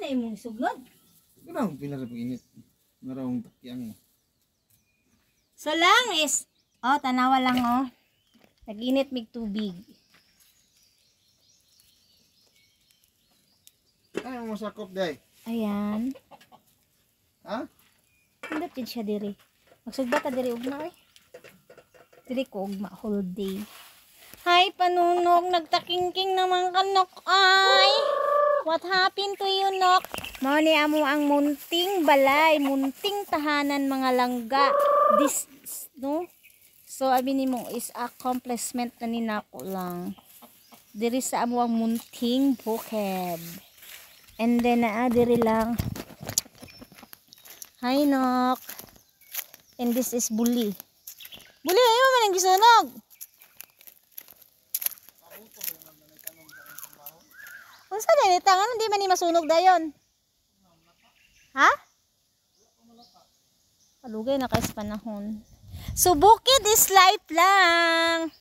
na imong sugnod. Karang pinarapinit. Marawang takyang. So lang is, tanawa lang Nag-init mig tubig. Ano mo sakop day? Ayan. Ha? Hindi din siya diri. Magsugba ta diri ugma Diri ko ugma whole day. Hi panunog, nagtakingking naman ka nok ay. What happened to you nok? Mao ni amo ang munting balay, munting tahanan mga langga. This no? So abi nimo is accomplishment na ni nako lang. Diri sa amo ang munting bukid. And then diri lang. Hi nok. And this is Bully. Bully, ayaw man ang gisunog. Unsa na ni tangan hindi man ni masunog dayon? Ha? Alugay na kay sa panahon. So bukid is life lang.